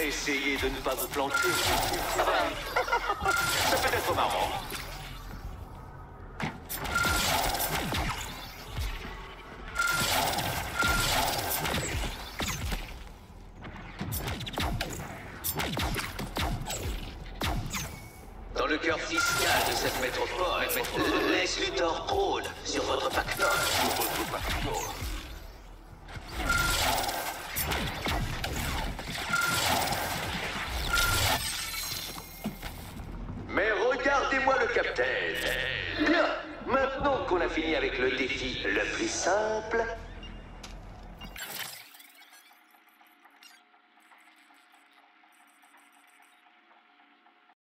Essayez de ne pas vous planter. Ça peut être marrant. Dans le cœur fiscal de cette métropole, Lex Luthor trône sur votre pactole. Mais regardez-moi le capitaine. Bien, maintenant qu'on a fini avec le défi le plus simple,